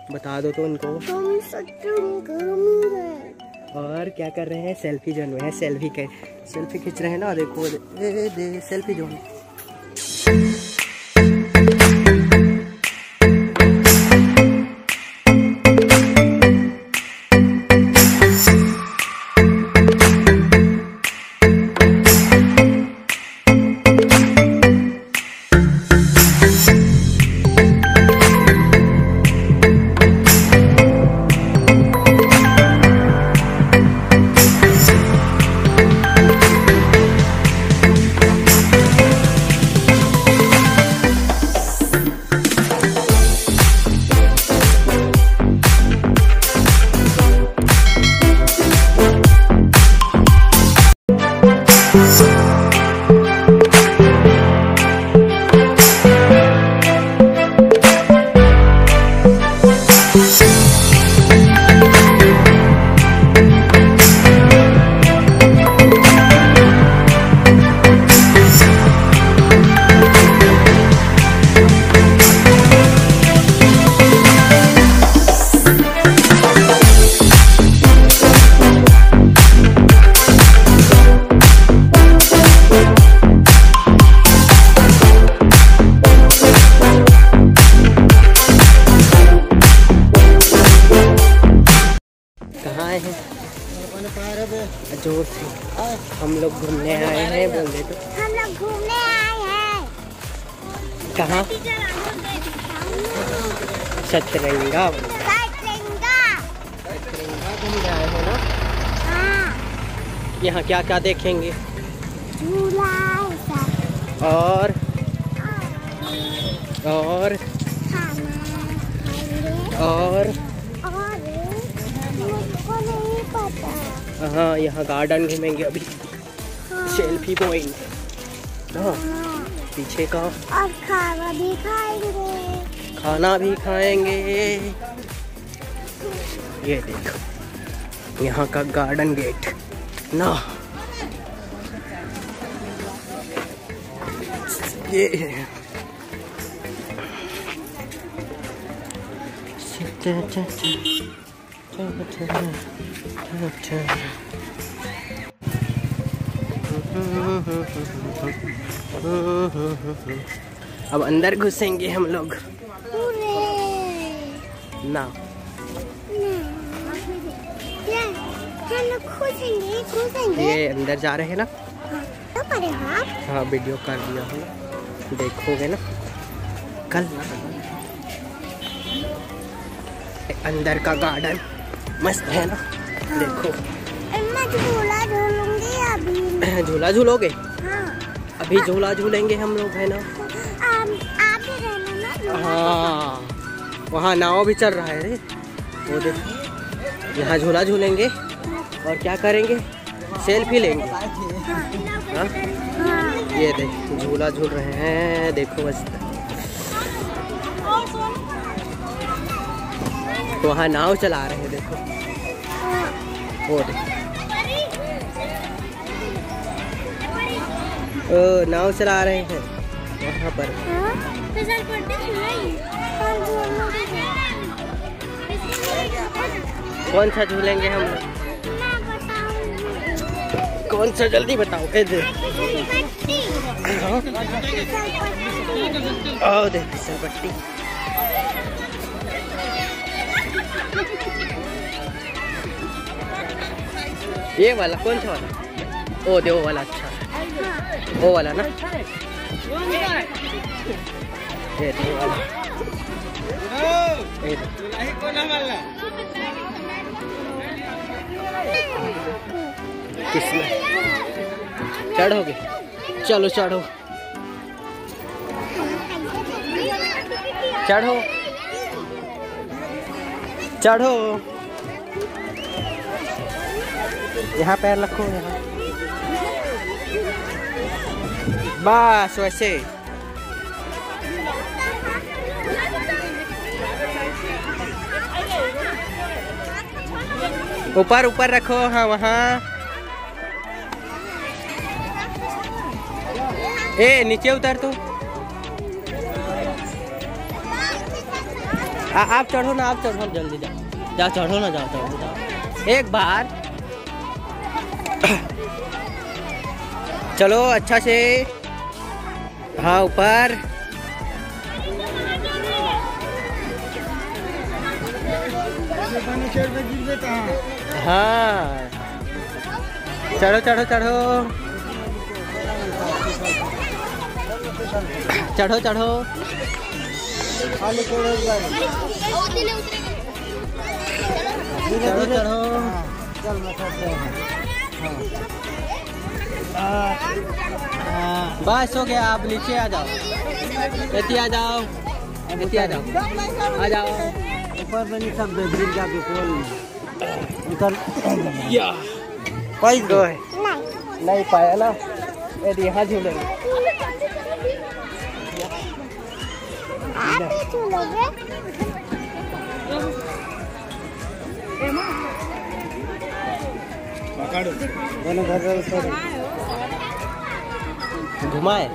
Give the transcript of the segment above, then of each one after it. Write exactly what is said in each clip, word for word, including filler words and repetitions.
बता दो तो उनको। और क्या कर रहे हैं? सेल्फी जोन में है। सेल्फी के सेल्फी खींच रहे हैं ना, देखो दे, दे, दे, सेल्फी जोन। जोर से हम लोग घूमने आए हैं। बोल दे तो। हम लोग घूमने आए हैं। कहाँ? सतरंगा। सतरंगा सतरंगा घूमने आए हैं ना। हाँ। यहाँ क्या क्या देखेंगे? झूला और और और मुझको नहीं पता। हाँ, यहाँ गार्डन घूमेंगे अभी। हाँ। Selfie point. हाँ, पीछे का। और खाना भी खाएंगे। खाना भी खाएंगे। ये देखो यहाँ का गार्डन गेट ना। ये अब अंदर घुसेंगे हम लोग ना। घुसेंगे घुसेंगे। ये अंदर जा रहे हैं ना। तो परे हाँ। हाँ, वीडियो कर दिया हूँ ना, देखोगे ना कल। अंदर का गार्डन मस्त है ना। हाँ। देखो मैं झूला झूलूंगी अभी। झूला झूलोगे? हाँ। अभी झूला झूलेंगे हम लोग, है ना। आप भी रहना ना। हाँ, वहाँ नाव भी चल रहा है रे, वो देखो। यहाँ झूला झूलेंगे और क्या करेंगे? सेल्फी लेंगे। हाँ? ये देख झूला झूल रहे हैं, देखो मस्त। वहाँ नाव चला रहे हैं, देखो वो देखो। ओ, नाव चला रहे हैं वहाँ पर। कौन सा झूलेंगे हम लोग? कौन सा? जल्दी बताओ। ए दे। ओ देख फिसलपट्टी। ये वाला कौन सा वाला? ओ दे वो वाला। अच्छा वो वाला ना। ये दे वाला। ये किसमें चढ़ोगे? चलो चढ़ो चढ़ो चढ़ो। यहाँ पैर रखो, यहाँ बस वैसे। ऊपर ऊपर रखो। हाँ वहाँ। ए नीचे उतर तो। आ, आप चढ़ो ना, आप चढ़ो जल्दी जाओ, जाओ चढ़ो ना, जाओ चढ़ो जाओ एक बार। चलो अच्छा से, हाँ ऊपर। हाँ चढ़ो चढ़ो चढ़ो चढ़ो चढ़ो। चढ़ो चढ़ो। बस हो गया, आप नीचे आ जाओ, इतनी आ जाओ, इतनी आ जाओ, आ जाओ ऊपर बनी सब गिर जा बिल्कुल निकल। या कोई दो है नहीं पाया ना, यदि यहाँ झूलेंगे। घुमाए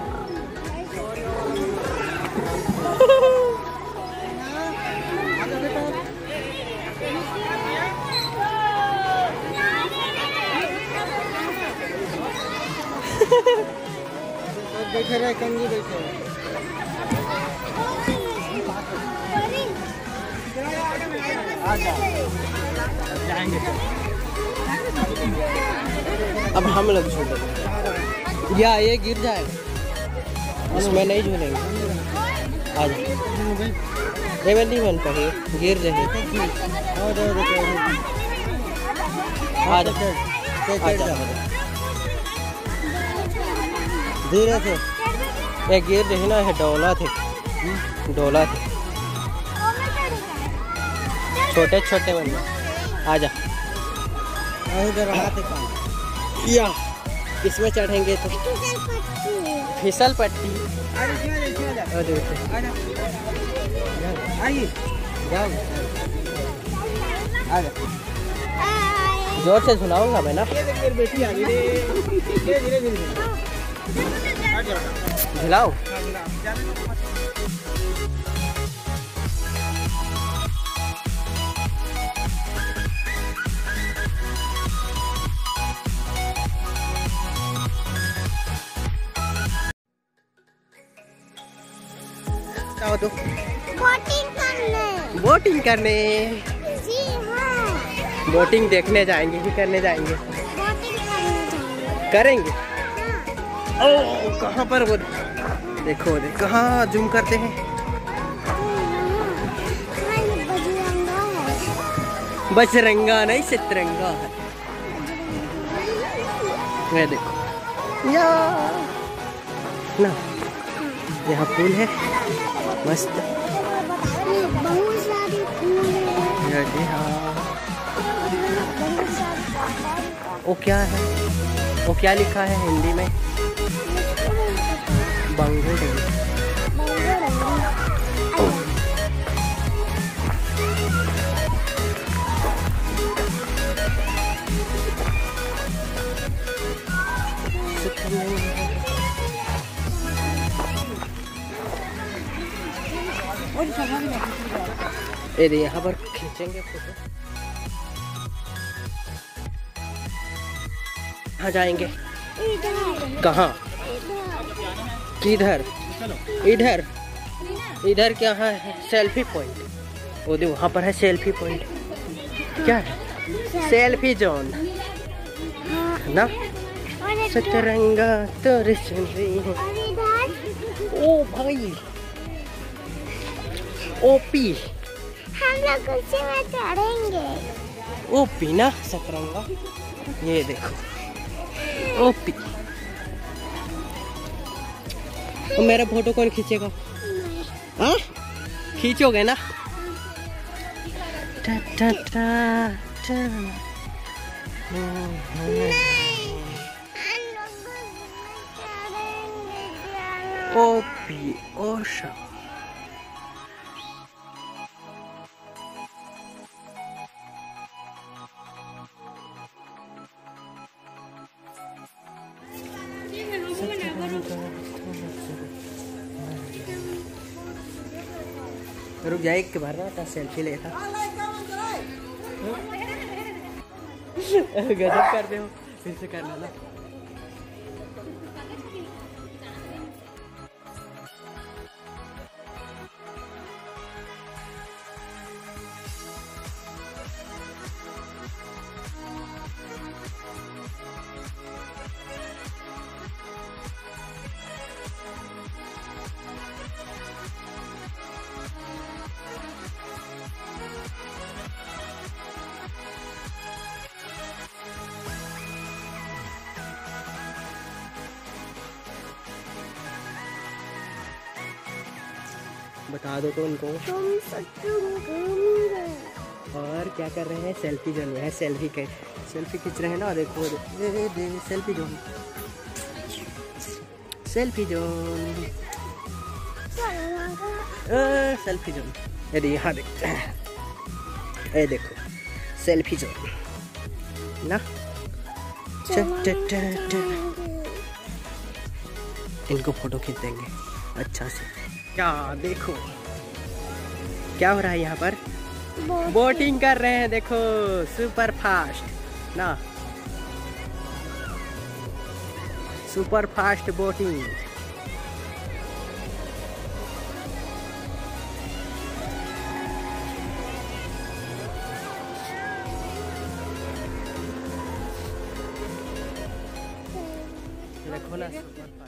बैठे रहे, कंगी बैठे जाएंगे। अब हम लोग झूलेंगे या ये गिर जाएगा, इसमें नहीं झूलेंगे। आ जाओ, ये मैं नहीं बन पाए, गिर जाएगी। आ जाओ धीरे से, ये गिर रही ना, है डोला थे, डोला थे छोटे छोटे बन। आ जा, या इसमें चढ़ेंगे तो फिसल पट्टी। जोर से झुलाऊंगा मैं ना, झुलाओ। तो बोटिंग करने, बोटिंग करने, जी हाँ, बोटिंग देखने जाएंगे कि करने जाएंगे? बोटिंग करने करेंगे। ओ कहाँ पर वो देखो, देखो कहाँ जूम करते हैं। बजरंगा नहीं सतरंगा है, मैं देखो या ना, यहाँ फूल है मस्त, बहुत सारी फूल है। जी हाँ। वो क्या है, वो क्या लिखा है हिंदी में? बंगो ये यहाँ पर खींचेंगे फोटो। कहाँ जाएंगे? कहाँ? किधर? इधर, इधर क्या है? Selfie point. वो देखो वहाँ पर है सेल्फी पॉइंट। क्या है? सेल्फी जोन ना, सतरंगा तोरे चुनरी है। ओ भाई ओपी, हम लोग उसी में चढ़ेंगे। ओपी ना सतरंगा, ये देखो ओपी। तो मेरा फोटो कौन खींचेगा? हाँ खींचोगे ना? टा टा टा टा। ओपी ओशा। रुक जाए एक बार ना सेल्फी लेता। गजब करते हो, फिर से करना ना। बता दो तो उनको। तुम सच्चू घूमोगे। और क्या कर रहे हैं? सेल्फी जोन में है, सेल्फी के सेल्फी खींच रहे हैं ना। देखो दे, दे, दे, selfie zone, selfie zone, selfie zone. ये यहाँ देखते हैं, ये देखो सेल्फी जोन ना। च, च, च, च। इनको फोटो खींच देंगे अच्छा से। क्या देखो क्या हो रहा है यहाँ पर? बोटिंग कर रहे हैं, देखो सुपर फास्ट ना, सुपर फास्ट बोटिंग। देखो ना।